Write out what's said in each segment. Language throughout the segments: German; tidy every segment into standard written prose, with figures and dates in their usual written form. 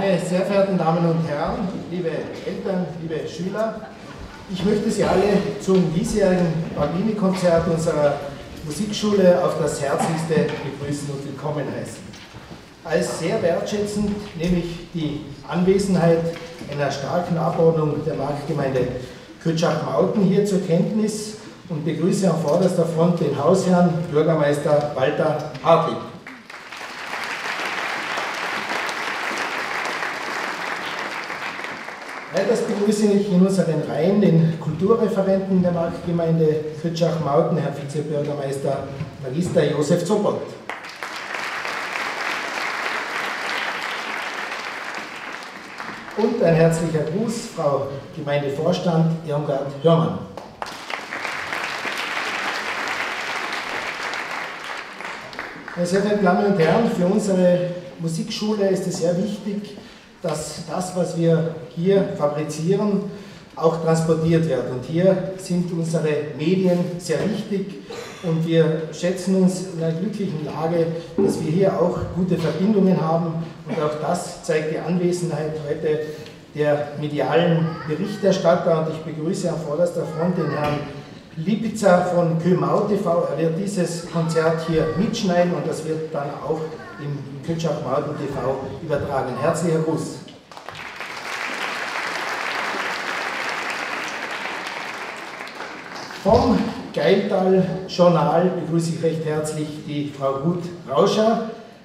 Meine sehr verehrten Damen und Herren, liebe Eltern, liebe Schüler, ich möchte Sie alle zum diesjährigen Bambini-Konzert unserer Musikschule auf das Herzlichste begrüßen und willkommen heißen. Als sehr wertschätzend nehme ich die Anwesenheit einer starken Abordnung der Marktgemeinde Kötschach-Mauten hier zur Kenntnis und begrüße an vorderster Front den Hausherrn Bürgermeister Walter Hartwig. Weiters begrüße ich in unseren Reihen den Kulturreferenten der Marktgemeinde Kötschach-Mauten, Herrn Vizebürgermeister Magister Josef Zoppold. Und ein herzlicher Gruß, Frau Gemeindevorstand Irmgard Hörmann. Meine sehr verehrten Damen und Herren, für unsere Musikschule ist es sehr wichtig, dass das, was wir hier fabrizieren, auch transportiert wird. Und hier sind unsere Medien sehr wichtig und wir schätzen uns in einer glücklichen Lage, dass wir hier auch gute Verbindungen haben. Und auch das zeigt die Anwesenheit heute der medialen Berichterstatter. Und ich begrüße an vorderster Front den Herrn Lipitzer von Kömau TV. Er wird dieses Konzert hier mitschneiden und das wird dann auch im Kötschach-Mauten TV übertragen. Herzlicher Gruß. Vom Geiltal-Journal begrüße ich recht herzlich die Frau Ruth Rauscher.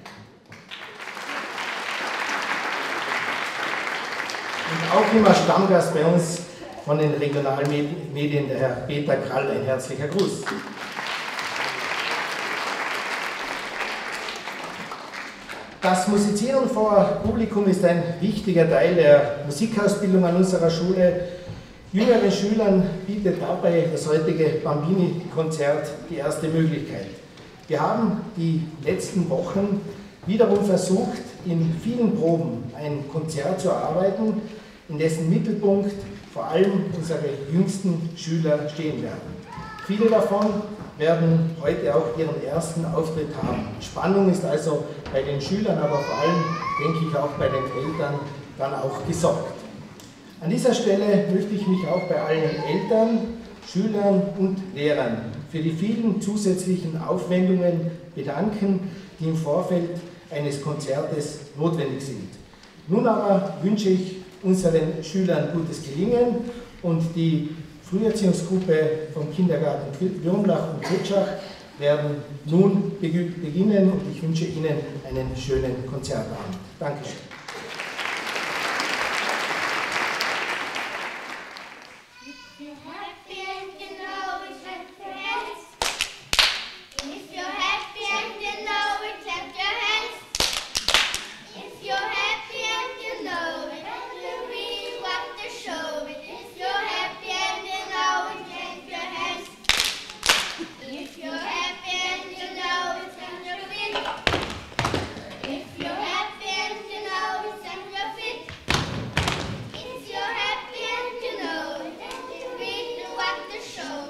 Und auch immer Stammgast bei uns von den Regionalmedien, der Herr Peter Krall, ein herzlicher Gruß. Das Musizieren vor Publikum ist ein wichtiger Teil der Musikausbildung an unserer Schule. Jüngeren Schülern bietet dabei das heutige Bambini-Konzert die erste Möglichkeit. Wir haben die letzten Wochen wiederum versucht, in vielen Proben ein Konzert zu erarbeiten, in dessen Mittelpunkt vor allem unsere jüngsten Schüler stehen werden. Viele davon werden heute auch ihren ersten Auftritt haben. Spannung ist also bei den Schülern, aber vor allem, denke ich, auch bei den Eltern dann auch gesorgt. An dieser Stelle möchte ich mich auch bei allen Eltern, Schülern und Lehrern für die vielen zusätzlichen Aufwendungen bedanken, die im Vorfeld eines Konzertes notwendig sind. Nun aber wünsche ich unseren Schülern gutes Gelingen und die Früherziehungsgruppe vom Kindergarten Würmlach und Kötschach werden nun beginnen und ich wünsche Ihnen einen schönen Konzertabend. Dankeschön. Show.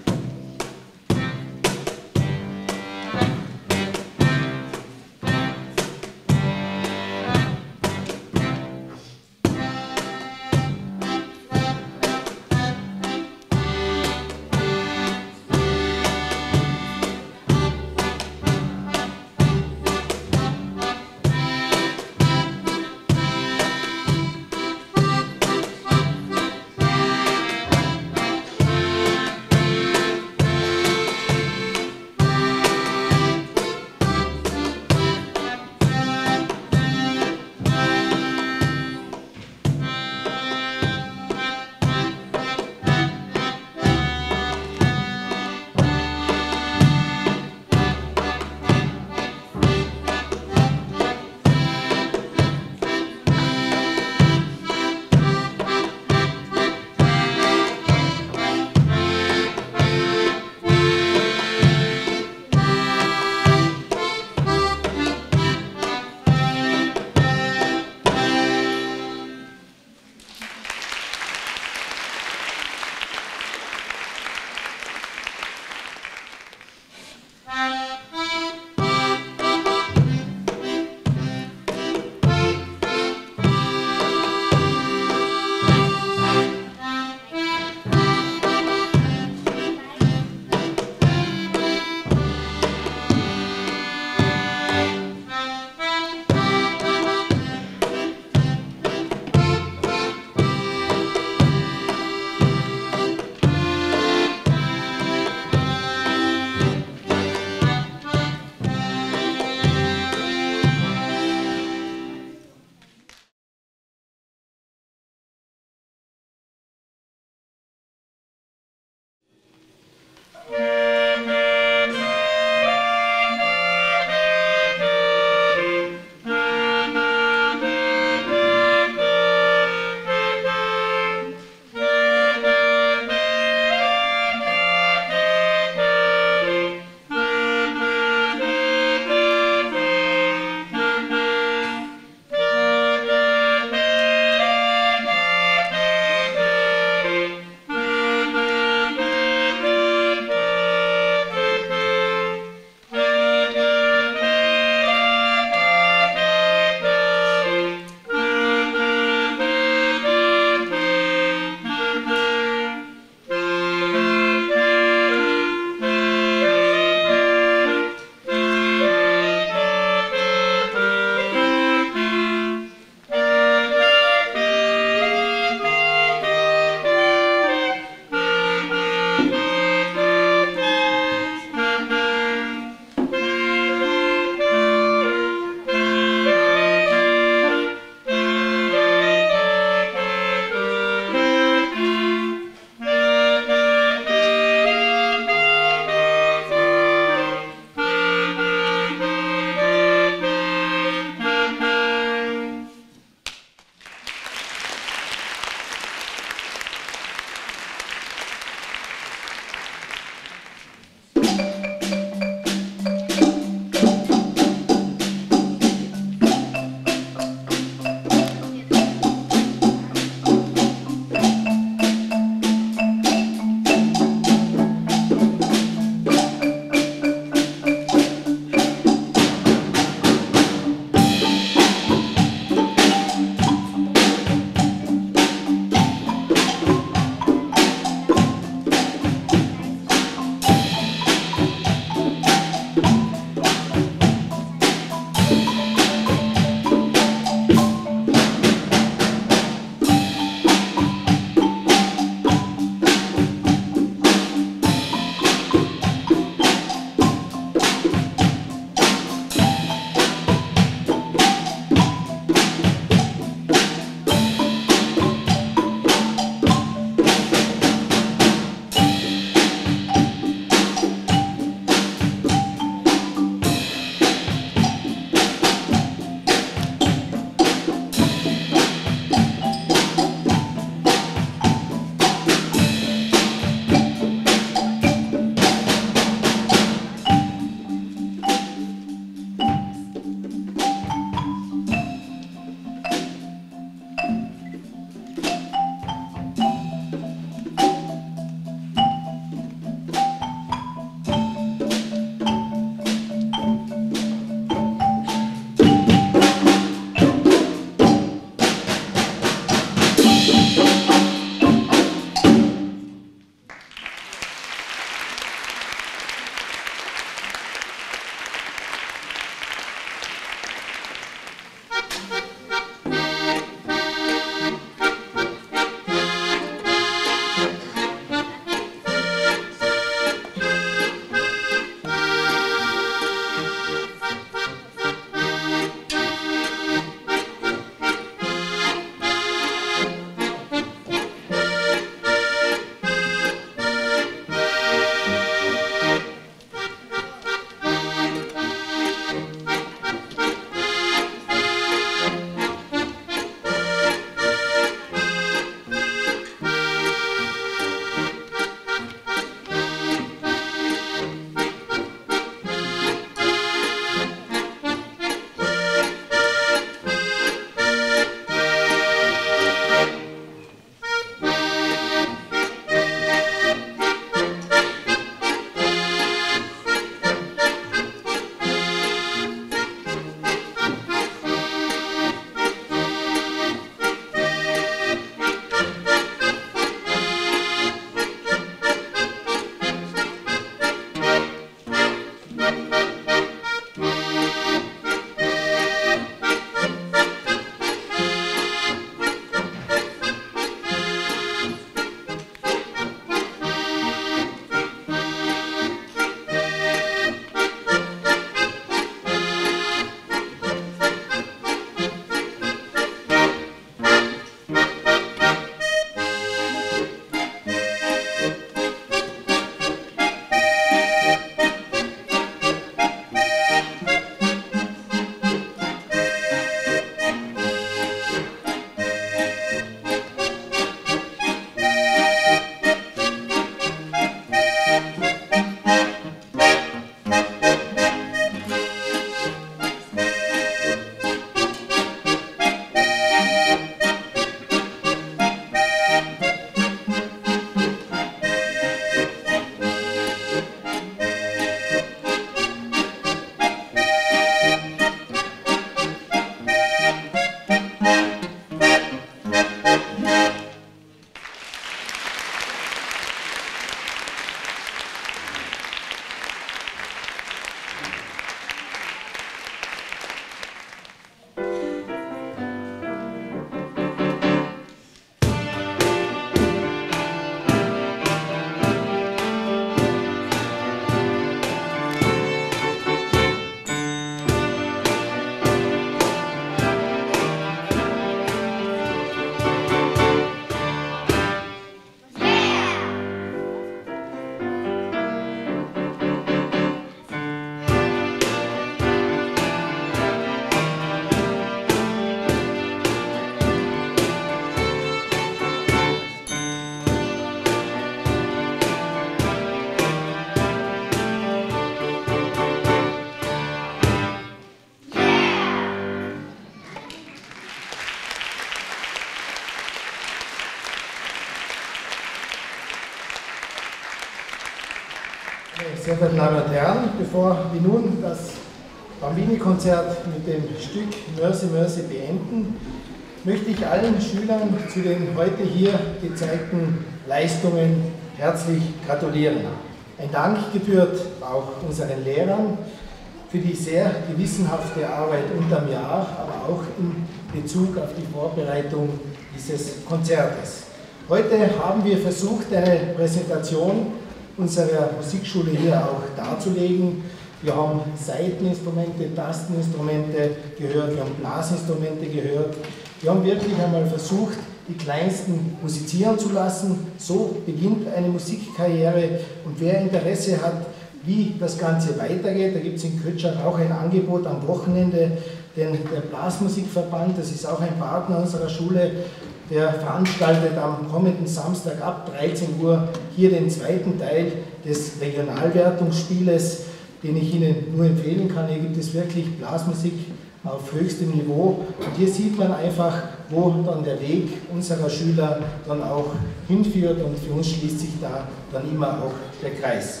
Sehr verehrte Damen und Herren, bevor wir nun das Bambini-Konzert mit dem Stück Mörse Mörse beenden, möchte ich allen Schülern zu den heute hier gezeigten Leistungen herzlich gratulieren. Ein Dank gebührt auch unseren Lehrern für die sehr gewissenhafte Arbeit unterm Jahr, aber auch in Bezug auf die Vorbereitung dieses Konzertes. Heute haben wir versucht, eine Präsentation unserer Musikschule hier auch darzulegen. Wir haben Saiteninstrumente, Tasteninstrumente gehört, wir haben Blasinstrumente gehört. Wir haben wirklich einmal versucht, die Kleinsten musizieren zu lassen. So beginnt eine Musikkarriere, und wer Interesse hat, wie das Ganze weitergeht, da gibt es in Kötschach auch ein Angebot am Wochenende, denn der Blasmusikverband, das ist auch ein Partner unserer Schule, der veranstaltet am kommenden Samstag ab 13 Uhr hier den zweiten Teil des Regionalwertungsspieles, den ich Ihnen nur empfehlen kann. Hier gibt es wirklich Blasmusik auf höchstem Niveau, und hier sieht man einfach, wo dann der Weg unserer Schüler dann auch hinführt, und für uns schließt sich da dann immer auch der Kreis.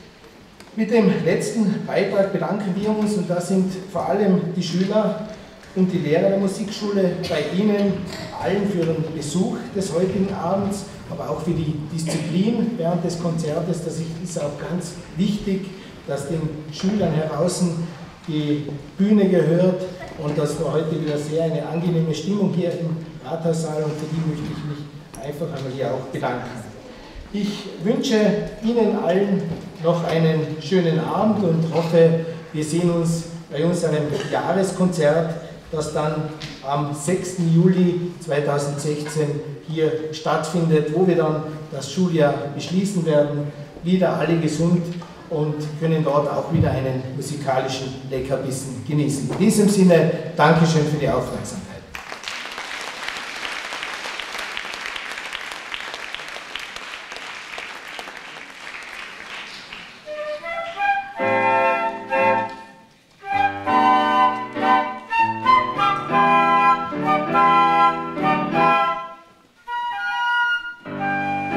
Mit dem letzten Beitrag bedanken wir uns, und das sind vor allem die Schüler und die Lehrer der Musikschule, bei Ihnen allen für den Besuch des heutigen Abends, aber auch für die Disziplin während des Konzertes. Das ist auch ganz wichtig, dass den Schülern draußen die Bühne gehört, und das war heute wieder sehr eine angenehme Stimmung hier im Rathaussaal, und für die möchte ich mich einfach einmal hier auch bedanken. Ich wünsche Ihnen allen noch einen schönen Abend und hoffe, wir sehen uns bei unserem Jahreskonzert, das dann am 6. Juli 2016 hier stattfindet, wo wir dann das Schuljahr beschließen werden, wieder alle gesund, und können dort auch wieder einen musikalischen Leckerbissen genießen. In diesem Sinne, Dankeschön für die Aufmerksamkeit.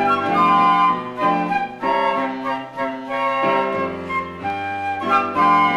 Bye.